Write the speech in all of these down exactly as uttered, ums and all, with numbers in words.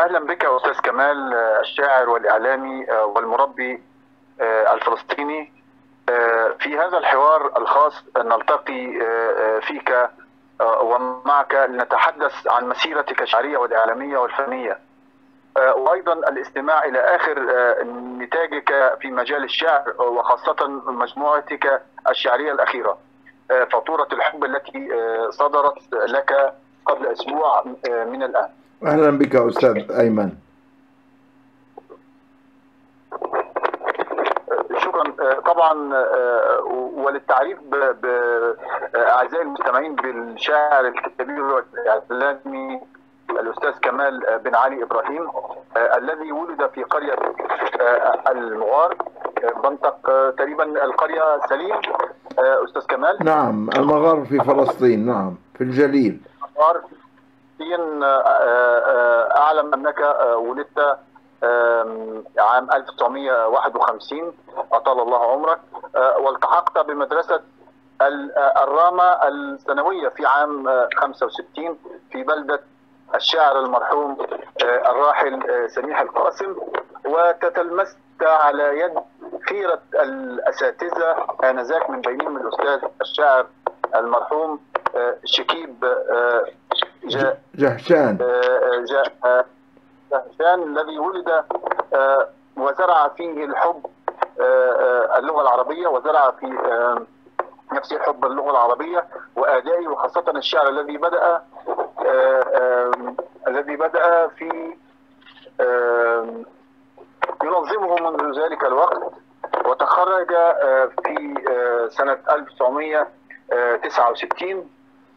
أهلا بك أستاذ كمال، الشاعر والإعلامي والمربي الفلسطيني. في هذا الحوار الخاص نلتقي فيك ومعك لنتحدث عن مسيرتك الشعرية والإعلامية والفنية، وأيضا الاستماع إلى آخر نتاجك في مجال الشعر، وخاصة مجموعتك الشعرية الأخيرة فاتورة الحب التي صدرت لك قبل أسبوع من الآن. أهلا بك أستاذ أيمن. شكرا. طبعا وللتعريف بأعزائي المستمعين بالشاعر الكبير والإعلامي الأستاذ كمال بن علي إبراهيم، الذي ولد في قرية المغار بنطق تقريبا القرية سليم. أستاذ كمال، نعم، المغار في فلسطين، نعم، في الجليل. المغار أعلم أنك ولدت عام ألف وتسعمائة وواحد وخمسين، أطال الله عمرك، والتحقت بمدرسة الرامة الثانوية في عام خمسة وستين في بلدة الشاعر المرحوم الراحل سميح القاسم، وتتلمست على يد خيرة الأساتذة آنذاك، من بينهم الأستاذ الشاعر المرحوم شكيب جهشان جهشان الذي ولد وزرع فيه الحب اللغة العربية، وزرع في نفسه حب اللغة العربية وأدائي، وخاصة الشعر الذي بدأ الذي بدأ في ينظمه منذ ذلك الوقت، وتخرج في سنة ألف وتسعمائة وتسعة وستين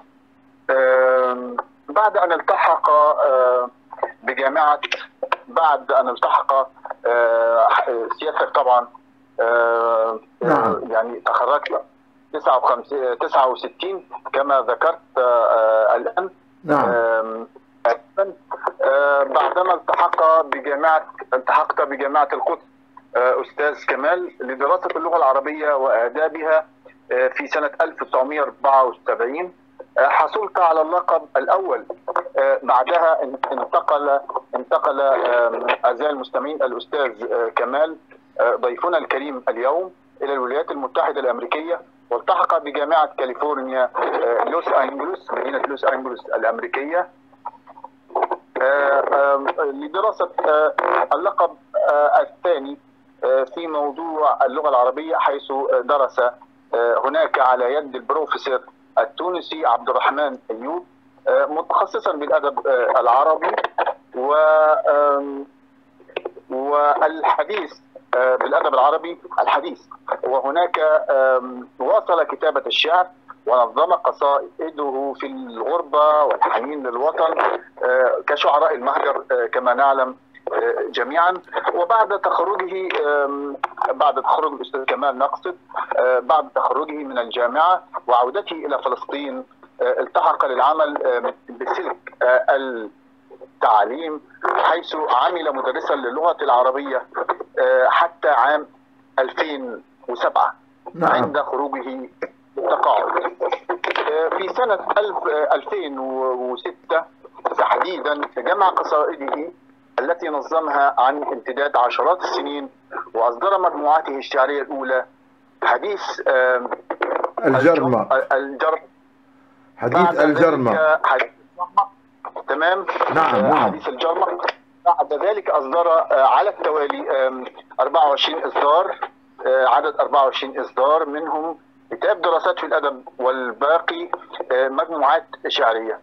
بعد أن التحق بجامعة بعد أن التحق سيادتك طبعا نعم. يعني تخرجت تسعة وستين كما ذكرت الآن. نعم. بعدما التحق بجامعة التحقت بجامعة القدس أستاذ كمال لدراسة اللغة العربية وآدابها في سنة ألف وتسعمائة وأربعة وسبعين. حصلت على اللقب الأول. بعدها انتقل انتقل أعزائي المستمعين الأستاذ كمال ضيفنا الكريم اليوم إلى الولايات المتحدة الأمريكية، والتحق بجامعة كاليفورنيا لوس أنجلوس، مدينة لوس أنجلوس الأمريكية، لدراسة اللقب الثاني في موضوع اللغة العربية، حيث درس هناك على يد البروفيسور التونسي عبد الرحمن أيوب، متخصصا بالأدب العربي و والحديث بالأدب العربي الحديث. وهناك واصل كتابة الشعر ونظم قصائده في الغربة والحنين للوطن كشعراء المهجر كما نعلم جميعا. وبعد تخرجه بعد تخرج الأستاذ كمال نقصد بعد تخرجه من الجامعة وعودته إلى فلسطين، التحق للعمل بسلك التعليم، حيث عمل مدرسا للغة العربية حتى عام ألفين وسبعة. نعم. عند خروجه التقاعد في سنة ألفين وستة تحديدا جمع قصائده التي نظمها عن امتداد عشرات السنين، وأصدر مجموعته الشعرية الأولى حديث الجرمة الجرمة حديث الجرمة حديث تمام. نعم. نعم. حديث الجرمة. بعد ذلك أصدر على التوالي أربعة وعشرين إصدار، عدد أربعة وعشرين إصدار، منهم كتاب دراسات في الأدب والباقي مجموعات شعرية.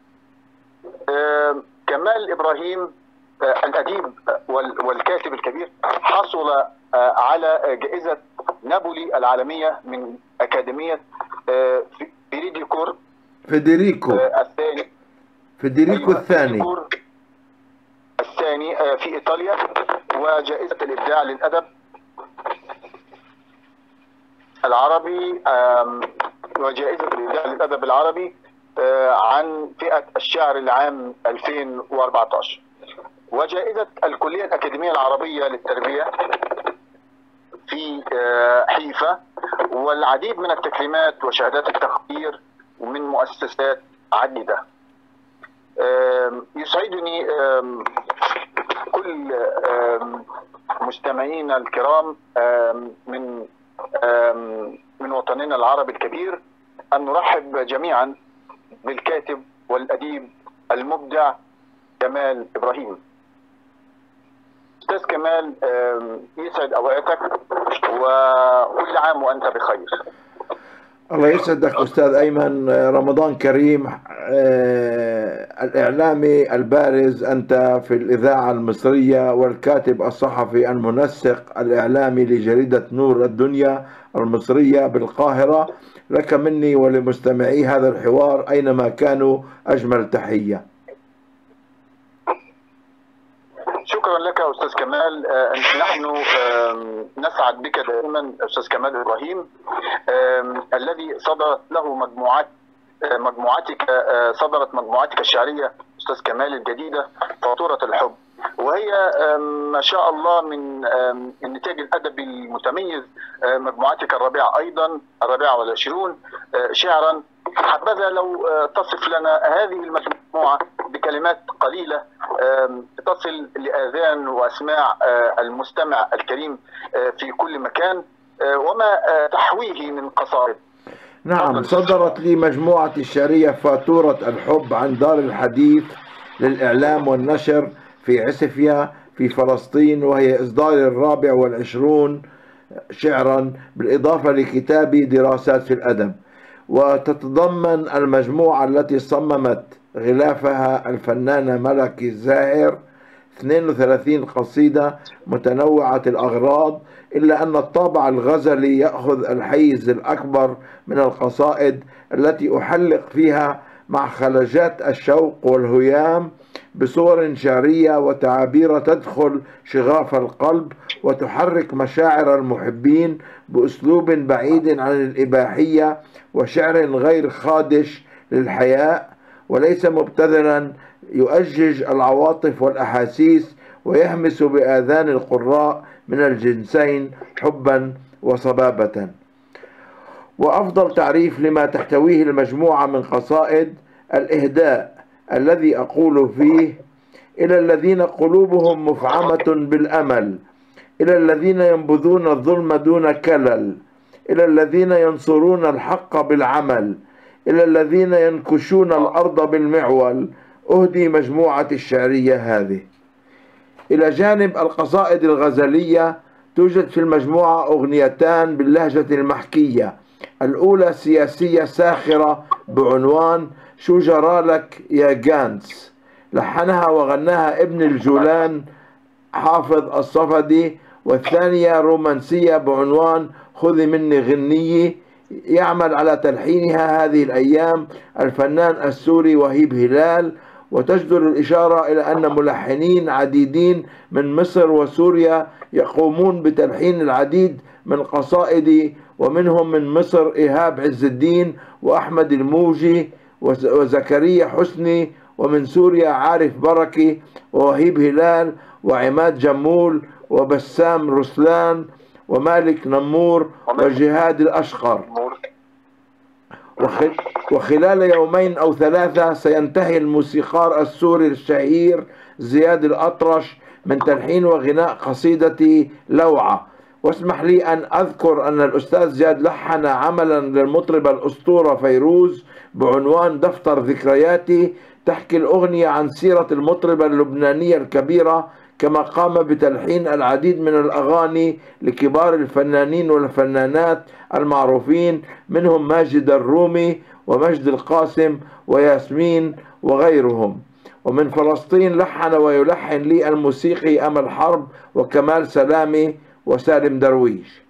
كمال إبراهيم الأديب والكاتب الكبير حصل على جائزة نابولي العالمية من أكاديمية فيديريكو فيديريكو الثاني فيديريكو الثاني الثاني في إيطاليا، وجائزة الإبداع للأدب العربي وجائزة الإبداع للأدب العربي عن فئة الشعر العام ألفين وأربعة عشر، وجائزة الكلية الأكاديمية العربية للتربية في حيفا، والعديد من التكريمات وشهادات التقدير ومن مؤسسات عديدة. يسعدني كل مستمعينا الكرام من من وطننا العربي الكبير أن نرحب جميعا بالكاتب والأديب المبدع كمال إبراهيم. أستاذ كمال، يسعد أوقاتك وكل عام وأنت بخير. الله يسعدك أستاذ أيمن، رمضان كريم. الإعلامي البارز أنت في الإذاعة المصرية، والكاتب الصحفي المنسق الإعلامي لجريدة نور الدنيا المصرية بالقاهرة. لك مني ولمستمعي هذا الحوار أينما كانوا أجمل تحية. شكرا لك أستاذ كمال. نحن نسعد بك دائما أستاذ كمال إبراهيم، الذي صدرت له مجموعات مجموعتك صدرت مجموعتك الشعرية أستاذ كمال الجديدة فاتورة الحب، وهي ما شاء الله من النتاج الأدبي المتميز. مجموعتك الرابعة أيضا، الرابعة والعشرون شعرا. حبذا لو تصف لنا هذه المجموعة بكلمات قليلة تصل لآذان وأسماع المستمع الكريم في كل مكان، وما تحويه من قصائد. نعم، صدرت لي مجموعة الشعرية فاتورة الحب عن دار الحديث للإعلام والنشر في عسفية في فلسطين، وهي إصدار الرابع والعشرون شعرا، بالإضافة لكتابي دراسات في الأدب. وتتضمن المجموعة التي صممت غلافها الفنانة ملك الزاهر اثنين وثلاثين قصيدة متنوعة الأغراض، إلا أن الطابع الغزلي يأخذ الحيز الأكبر من القصائد التي أحلق فيها مع خلجات الشوق والهيام بصور شعرية وتعابير تدخل شغاف القلب وتحرك مشاعر المحبين بأسلوب بعيد عن الإباحية وشعر غير خادش للحياء وليس مبتذلا، يؤجج العواطف والأحاسيس ويهمس بآذان القراء من الجنسين حبا وصبابة. وأفضل تعريف لما تحتويه المجموعة من قصائد الإهداء الذي أقول فيه: إلى الذين قلوبهم مفعمة بالأمل، إلى الذين ينبذون الظلم دون كلل، إلى الذين ينصرون الحق بالعمل، إلى الذين ينكشون الأرض بالمعول، أهدي مجموعة الشعرية هذه. إلى جانب القصائد الغزلية توجد في المجموعة أغنيتان باللهجة المحكية، الأولى سياسية ساخرة بعنوان شو جرالك يا جانس، لحنها وغناها ابن الجولان حافظ الصفدي، والثانية رومانسية بعنوان خذي مني غنية، يعمل على تلحينها هذه الأيام الفنان السوري وهيب هلال. وتجدر الإشارة إلى أن ملحنين عديدين من مصر وسوريا يقومون بتلحين العديد من قصائدي، ومنهم من مصر إيهاب عز الدين وأحمد الموجي وزكريا حسني، ومن سوريا عارف بركي ووهيب هلال وعماد جمول وبسام رسلان ومالك نمور وجهاد الأشقر. وخلال يومين أو ثلاثة سينتهي الموسيقار السوري الشهير زياد الأطرش من تلحين وغناء قصيدتي لوعة. واسمح لي أن أذكر أن الأستاذ زياد لحن عملا للمطربة الأسطورة فيروز بعنوان دفتر ذكرياتي، تحكي الأغنية عن سيرة المطربة اللبنانية الكبيرة، كما قام بتلحين العديد من الأغاني لكبار الفنانين والفنانات المعروفين، منهم ماجد الرومي ومجد القاسم وياسمين وغيرهم. ومن فلسطين لحن ويلحن لي الموسيقي أمل حرب وكمال سلامي وسالم درويش.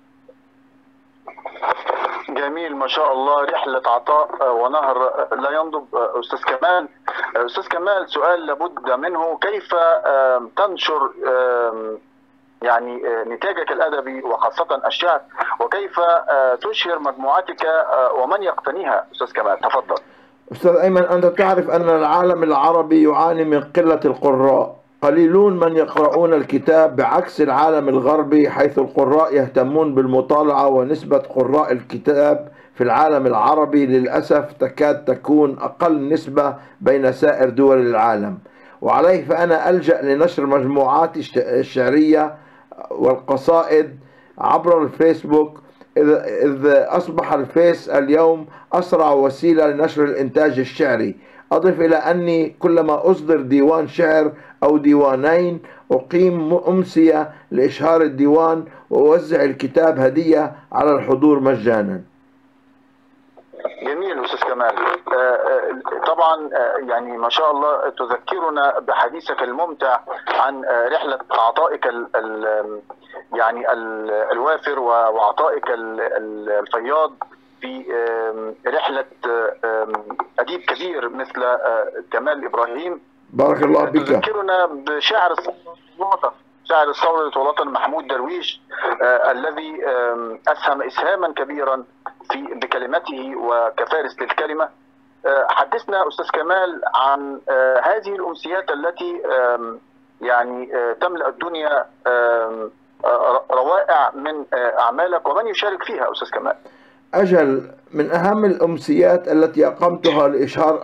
جميل، ما شاء الله، رحلة عطاء ونهر لا ينضب. أستاذ كمال أستاذ كمال سؤال لابد منه: كيف تنشر يعني نتاجك الأدبي وخاصة الشعر، وكيف تشهر مجموعتك ومن يقتنيها؟ أستاذ كمال تفضل. أستاذ أيمن، أنت تعرف أن العالم العربي يعاني من قلة القراء، قليلون من يقرؤون الكتاب بعكس العالم الغربي حيث القراء يهتمون بالمطالعة، ونسبة قراء الكتاب في العالم العربي للأسف تكاد تكون أقل نسبة بين سائر دول العالم. وعليه فأنا ألجأ لنشر مجموعاتي الشعرية والقصائد عبر الفيسبوك، إذ أصبح الفيس اليوم أسرع وسيلة لنشر الإنتاج الشعري. أضف إلى أني كلما أصدر ديوان شعر أو ديوانين أقيم أمسية لإشهار الديوان وأوزع الكتاب هدية على الحضور مجانا. جميل أستاذ كمال. طبعا يعني ما شاء الله تذكرنا بحديثك الممتع عن رحلة عطائك ال ال يعني ال الوافر وعطائك الفياض في رحلة أديب كبير مثل كمال إبراهيم. بارك الله بك. تذكرنا بشاعر الوطن، شاعر الثورة الوطن محمود درويش، آه الذي آه أسهم إسهاما كبيرا في بكلمته وكفارس للكلمة. آه حدثنا أستاذ كمال عن آه هذه الأمسيات التي آه يعني آه تملأ الدنيا آه آه روائع من آه أعمالك، ومن يشارك فيها أستاذ كمال؟ أجل، من أهم الأمسيات التي أقمتها لإشهار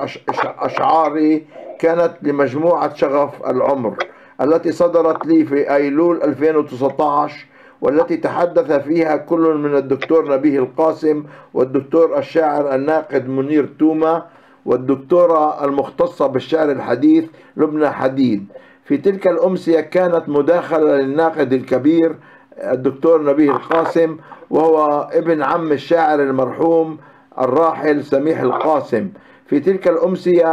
أشعاري كانت لمجموعة شغف العمر التي صدرت لي في أيلول ألفين وتسعة عشر، والتي تحدث فيها كل من الدكتور نبيه القاسم والدكتور الشاعر الناقد منير توما والدكتورة المختصة بالشعر الحديث لبنى حديد. في تلك الأمسية كانت مداخلة للناقد الكبير الدكتور نبيه القاسم، وهو ابن عم الشاعر المرحوم الراحل سميح القاسم. في تلك الأمسية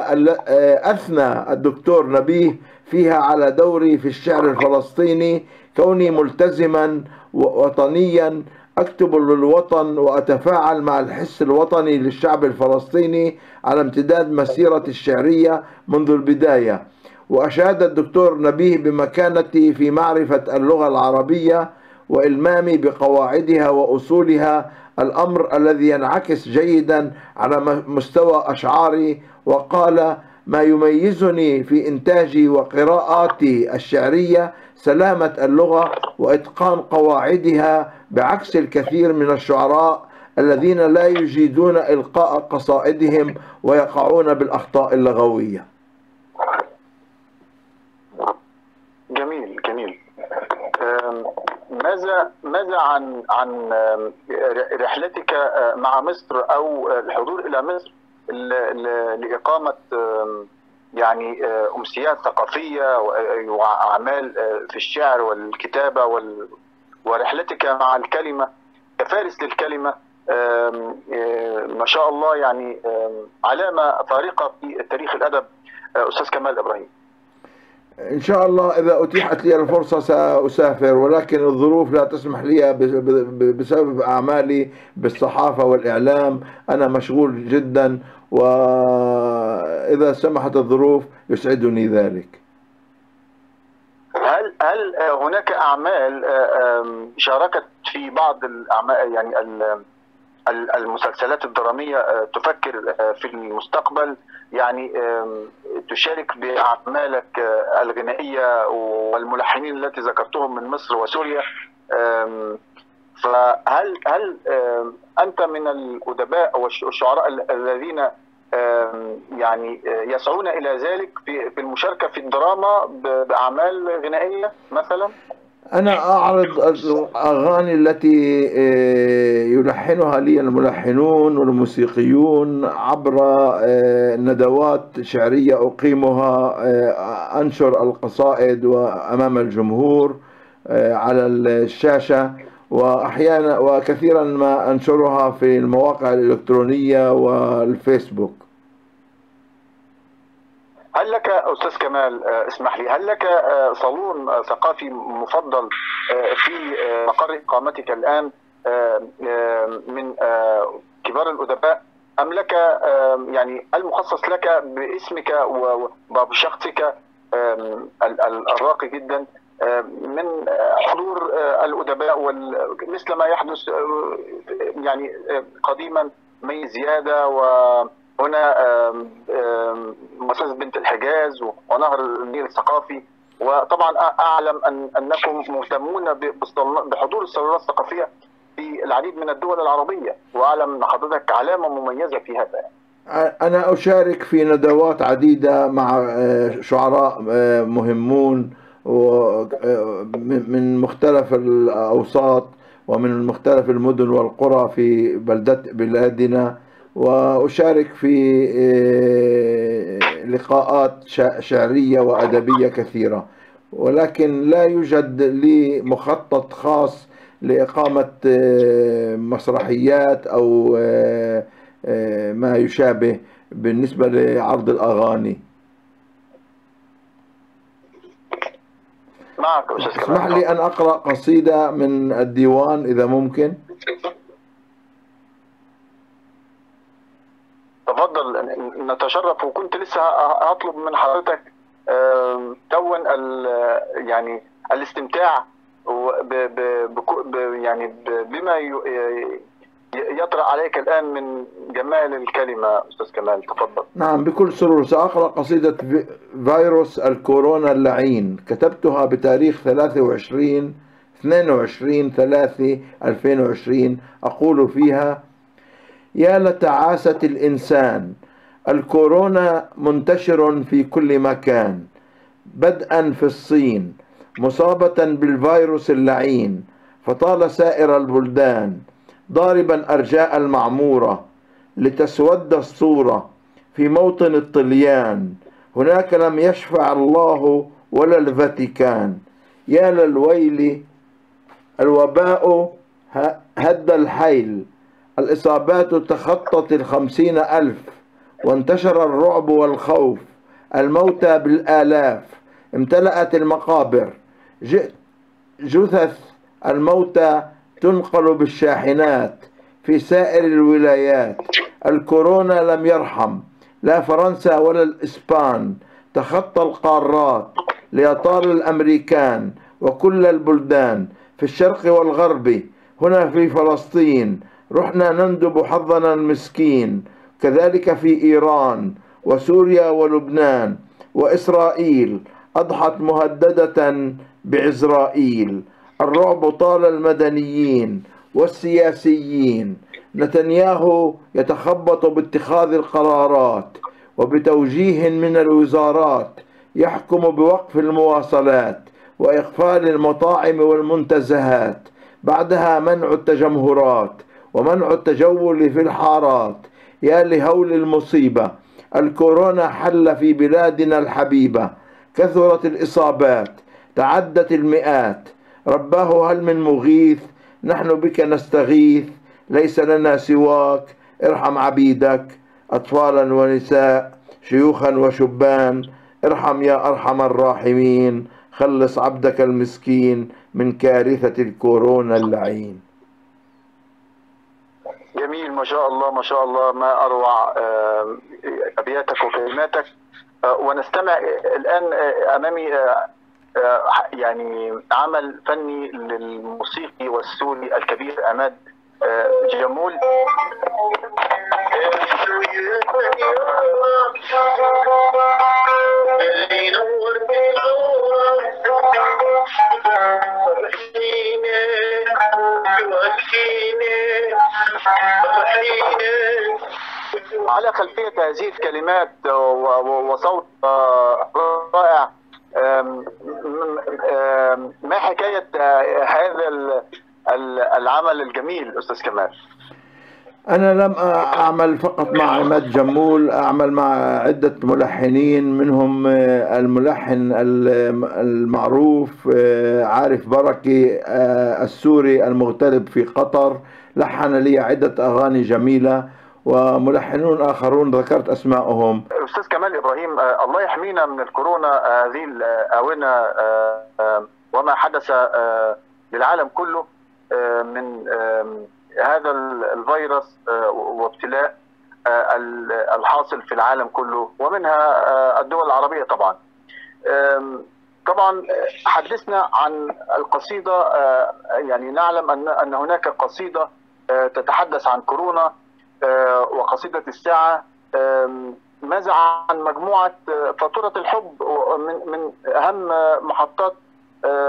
أثنى الدكتور نبيه فيها على دوري في الشعر الفلسطيني، كوني ملتزما وطنيا أكتب للوطن وأتفاعل مع الحس الوطني للشعب الفلسطيني على امتداد مسيرتي الشعرية منذ البداية. وأشاد الدكتور نبيه بمكانتي في معرفة اللغة العربية وإلمامي بقواعدها وأصولها، الأمر الذي ينعكس جيدا على مستوى أشعاري. وقال: ما يميزني في إنتاجي وقراءاتي الشعرية سلامة اللغة وإتقان قواعدها، بعكس الكثير من الشعراء الذين لا يجيدون إلقاء قصائدهم ويقعون بالأخطاء اللغوية. جميل جميل. ماذا ماذا عن عن رحلتك مع مصر او الحضور الى مصر لاقامه يعني امسيات ثقافيه واعمال في الشعر والكتابه، ورحلتك مع الكلمه كفارس للكلمه؟ ما شاء الله، يعني علامه فارقه في تاريخ الادب استاذ كمال ابراهيم. إن شاء الله إذا أتيحت لي الفرصة سأسافر، ولكن الظروف لا تسمح لي بسبب أعمالي بالصحافة والإعلام. أنا مشغول جدا، وإذا سمحت الظروف يسعدني ذلك. هل هل هناك أعمال شاركت في بعض الأعمال، يعني المسلسلات الدرامية، تفكر في المستقبل يعني تشارك بأعمالك الغنائية والملحنين التي ذكرتهم من مصر وسوريا؟ فهل هل أنت من الأدباء والشعراء الذين يعني يسعون إلى ذلك في المشاركة في الدراما بأعمال غنائية مثلا؟ أنا أعرض الأغاني التي يلحنها لي الملحنون والموسيقيون عبر ندوات شعرية أقيمها، أنشر القصائد أمام الجمهور على الشاشة، وأحيانا وكثيرا ما أنشرها في المواقع الإلكترونية والفيسبوك. هل لك أستاذ كمال، اسمح لي، هل لك صالون ثقافي مفضل في مقر إقامتك الآن من كبار الأدباء، أم لك يعني المخصص لك باسمك وبشخصك الراقي جدا من حضور الأدباء، مثل ما يحدث يعني قديما مي زيادة، وهنا مؤسسة بنت الحجاز ونهر النيل الثقافي؟ وطبعا أعلم أن أنكم مهتمون بحضور الصالونات الثقافية في العديد من الدول العربية، وأعلم أن حضرتك علامة مميزة في هذا. أنا أشارك في ندوات عديدة مع شعراء مهمون من مختلف الأوساط ومن مختلف المدن والقرى في بلدة بلادنا، وأشارك في لقاءات شعرية وأدبية كثيرة، ولكن لا يوجد لي مخطط خاص لإقامة مسرحيات أو ما يشابه بالنسبة لعرض الأغاني. معك أستاذ كمال. اسمح لي أن أقرأ قصيدة من الديوان إذا ممكن. تفضل، نتشرف. وكنت لسه هطلب من حضرتك تون يعني الاستمتاع ب ب يعني بما يطرأ عليك الآن من جمال الكلمة. أستاذ كمال تفضل. نعم بكل سرور. سأقرأ قصيدة فيروس الكورونا اللعين، كتبتها بتاريخ ثلاثة وعشرين اثنين وعشرين ثلاثة ألفين وعشرين. أقول فيها: يا لتعاسة الإنسان، الكورونا منتشر في كل مكان، بدءا في الصين مصابة بالفيروس اللعين، فطال سائر البلدان ضاربا أرجاء المعمورة لتسود الصورة في موطن الطليان، هناك لم يشفع الله ولا الفاتيكان. يا للويل، الوباء هد الحيل، الإصابات تخطت الخمسين ألف، وانتشر الرعب والخوف، الموتى بالآلاف، امتلأت المقابر، جثث الموتى تنقل بالشاحنات في سائر الولايات. الكورونا لم يرحم لا فرنسا ولا الإسبان، تخطى القارات ليطال الأمريكان وكل البلدان في الشرق والغرب. هنا في فلسطين رحنا نندب حظنا المسكين، كذلك في إيران وسوريا ولبنان وإسرائيل أضحت مهددة بعزرائيل. الرعب طال المدنيين والسياسيين، نتنياهو يتخبط باتخاذ القرارات وبتوجيه من الوزارات يحكم بوقف المواصلات وإقفال المطاعم والمنتزهات، بعدها منع التجمهرات ومنع التجول في الحارات. يا لهول المصيبة، الكورونا حل في بلادنا الحبيبة، كثرت الإصابات تعدت المئات، رباه هل من مغيث، نحن بك نستغيث، ليس لنا سواك، ارحم عبيدك، أطفالا ونساء شيوخا وشبان، ارحم يا أرحم الراحمين، خلص عبدك المسكين من كارثة الكورونا اللعين. جميل، ما شاء الله ما شاء الله، ما أروع أبياتك وكلماتك. ونستمع الآن أمامي يعني عمل فني للموسيقي والسوري الكبير عماد جمول. على خلفية هذه الكلمات وصوت رائع، ما حكاية هذا العمل الجميل أستاذ كمال؟ أنا لم أعمل فقط مع عماد جمول، أعمل مع عدة ملحنين، منهم الملحن المعروف عارف بركي السوري المغترب في قطر، لحن لي عدة أغاني جميلة، وملحنون آخرون ذكرت أسماءهم. أستاذ كمال إبراهيم، الله يحمينا من الكورونا هذه الآونة وما حدث للعالم كله من هذا الفيروس وابتلاء الحاصل في العالم كله ومنها الدول العربية. طبعا طبعا حدثنا عن القصيدة، يعني نعلم أن أن هناك قصيدة تتحدث عن كورونا وقصيدة الساعة. ماذا عن مجموعة فاتورة الحب من من أهم محطات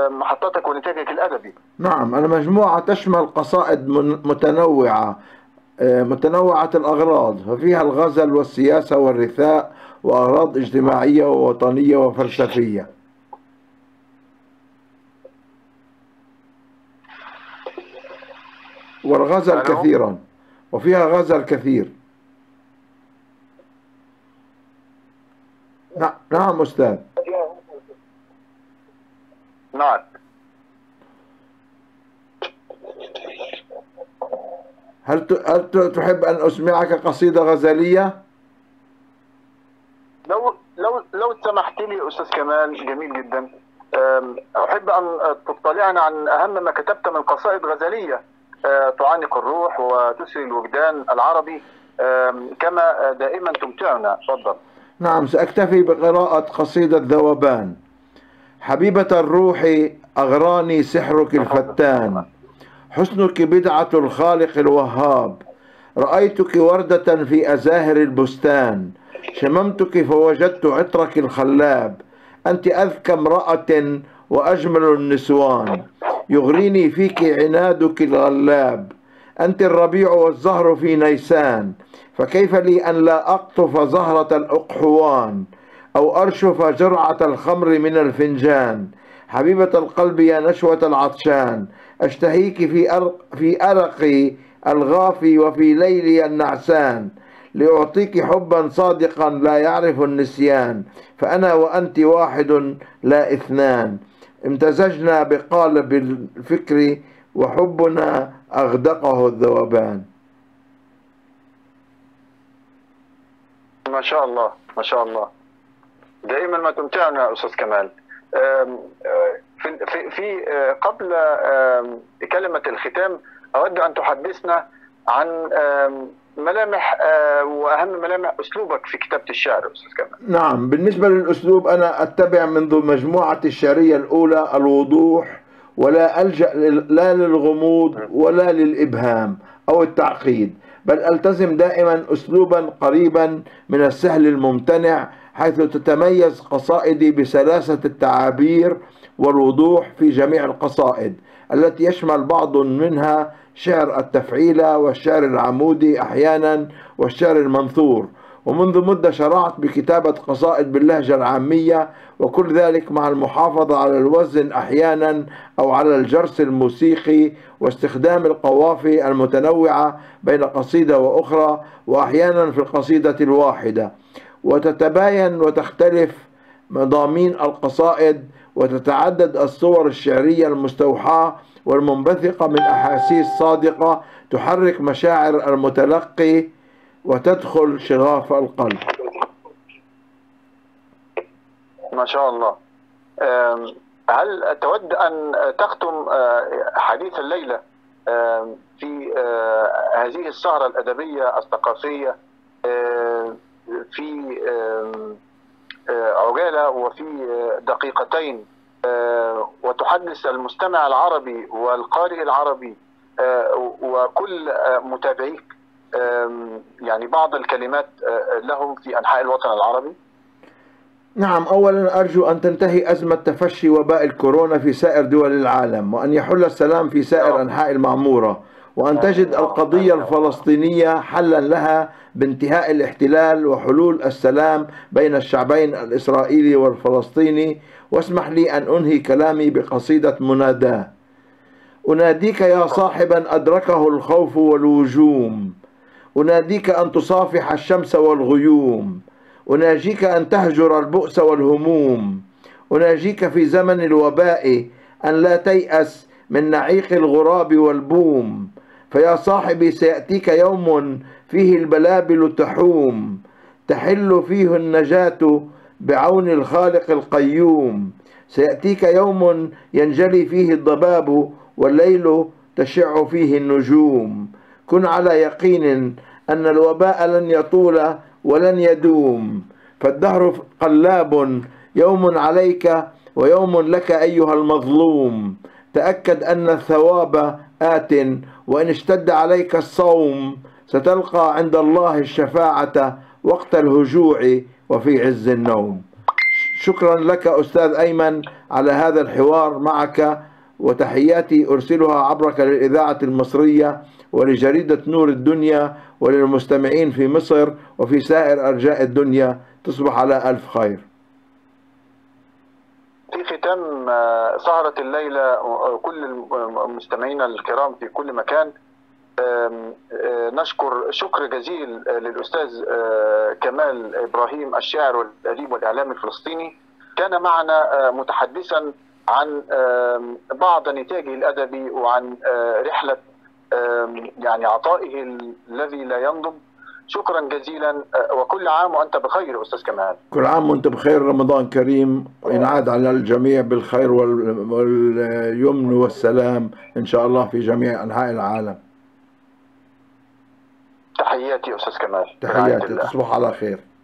محطاتك ونتاجك الأدبي؟ نعم، المجموعة تشمل قصائد متنوعة متنوعة الأغراض، ففيها الغزل والسياسة والرثاء وأغراض اجتماعية ووطنية وفلسفية. والغزل كثيرا، وفيها غزل كثير. نعم أستاذ. نعم. هل هل تحب أن أسمعك قصيدة غزلية؟ لو لو لو سمحت لي أستاذ كمال، جميل جدا. أحب أن تطلعنا عن أهم ما كتبت من قصائد غزلية تعانق الروح وتسري الوجدان العربي كما دائما تمتعنا. تفضل. نعم، سأكتفي بقراءة قصيدة ذوبان. حبيبة الروح أغراني سحرك الفتان، حسنك بدعة الخالق الوهاب، رأيتك وردة في أزاهر البستان، شممتك فوجدت عطرك الخلاب، أنت أذكى امرأة وأجمل النسوان، يغريني فيك عنادك الغلاب، أنت الربيع والزهر في نيسان، فكيف لي أن لا أقطف زهرة الأقحوان أو أرشف جرعة الخمر من الفنجان. حبيبة القلب يا نشوة العطشان، أشتهيك في أرق في أرقي الغافي وفي ليلي النعسان، لأعطيك حبا صادقا لا يعرف النسيان، فأنا وأنت واحد لا اثنان، امتزجنا بقالب الفكر وحبنا أغدقه الذوبان. ما شاء الله ما شاء الله، دائما ما تمتعنا أستاذ كمال. في في في قبل كلمة الختام أود أن تحدثنا عن ملامح وأهم ملامح أسلوبك في كتابة الشعر أستاذ كمال. نعم، بالنسبة للأسلوب أنا أتبع منذ مجموعة الشعرية الأولى الوضوح، ولا ألجأ لا للغموض ولا للإبهام أو التعقيد، بل ألتزم دائما أسلوبا قريبا من السهل الممتنع، حيث تتميز قصائدي بسلاسة التعابير والوضوح في جميع القصائد، التي يشمل بعض منها شعر التفعيلة والشعر العمودي أحيانا والشعر المنثور. ومنذ مدة شرعت بكتابة قصائد باللهجة العامية، وكل ذلك مع المحافظة على الوزن أحيانا أو على الجرس الموسيقي، واستخدام القوافي المتنوعة بين قصيدة وأخرى، وأحيانا في القصيدة الواحدة. وتتباين وتختلف مضامين القصائد، وتتعدد الصور الشعرية المستوحاة والمنبثقة من أحاسيس صادقة تحرك مشاعر المتلقي وتدخل شغاف القلب. ما شاء الله. هل تود أن تختم حديث الليلة في هذه السهرة الأدبية الثقافية في عجالة وفي دقيقتين، وتحدث المستمع العربي والقارئ العربي وكل متابعيك يعني بعض الكلمات لهم في أنحاء الوطن العربي؟ نعم، أولا أرجو أن تنتهي أزمة تفشي وباء الكورونا في سائر دول العالم، وأن يحل السلام في سائر أنحاء المعمورة، وأن تجد القضية الفلسطينية حلا لها بانتهاء الاحتلال وحلول السلام بين الشعبين الإسرائيلي والفلسطيني. واسمح لي أن أنهي كلامي بقصيدة مناداة. أناديك يا صاحبا أدركه الخوف والوجوم، أناديك أن تصافح الشمس والغيوم، أناجيك أن تهجر البؤس والهموم، أناجيك في زمن الوباء أن لا تيأس من نعيق الغراب والبوم، فيا صاحبي سيأتيك يوم فيه البلابل تحوم، تحل فيه النجاة بعون الخالق القيوم، سيأتيك يوم ينجلي فيه الضباب والليل تشع فيه النجوم، كن على يقين أن الوباء لن يطول ولن يدوم، فالدهر قلاب، يوم عليك ويوم لك أيها المظلوم، تأكد أن الثواب آت، وإن اشتد عليك الصوم ستلقى عند الله الشفاعة وقت الهجوع وفي عز النوم. شكرا لك أستاذ أيمن على هذا الحوار معك، وتحياتي أرسلها عبرك للإذاعة المصرية ولجريدة نور الدنيا وللمستمعين في مصر وفي سائر أرجاء الدنيا. تصبح على ألف خير. في ختام سهرة الليلة كل المستمعين الكرام في كل مكان، نشكر شكر جزيل للأستاذ كمال إبراهيم الشاعر والأديب والإعلامي الفلسطيني، كان معنا متحدثا عن بعض نتاجه الأدبي وعن رحلة يعني عطائه الذي لا ينضب. شكرا جزيلا، وكل عام وأنت بخير أستاذ كمال. كل عام وأنت بخير، رمضان كريم، وينعاد على الجميع بالخير واليمن والسلام إن شاء الله في جميع أنحاء العالم. تحياتي أستاذ كمال. تحياتي، تصبح على خير.